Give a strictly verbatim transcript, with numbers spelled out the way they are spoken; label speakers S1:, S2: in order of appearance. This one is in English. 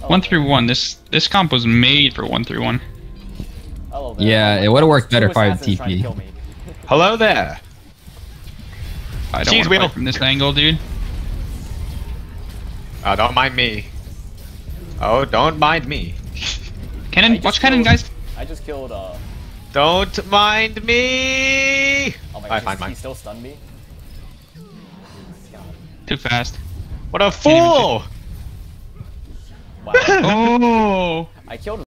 S1: One through one. This this comp was made for one through one.
S2: Hello there.
S3: Yeah,
S2: Oh
S3: it would have worked
S2: Two
S3: better if I had
S2: assassins trying to
S3: T P.
S2: kill me.
S4: Hello there.
S1: I don't
S4: Jeez,
S1: want
S4: we
S1: to
S4: don't-
S1: fight from this angle, dude.
S4: Oh, don't mind me. Oh, don't mind me.
S1: Cannon,
S2: I just
S1: watch cannon,
S2: killed-
S1: guys.
S2: I just killed. Uh,
S4: Don't mind me.
S2: oh my
S4: I
S2: god,
S4: find
S2: he
S4: mine.
S2: still stunned me. God.
S1: Too fast.
S4: What a
S1: Can't even
S4: fool!
S2: Wow.
S1: Oh.
S2: I killed him.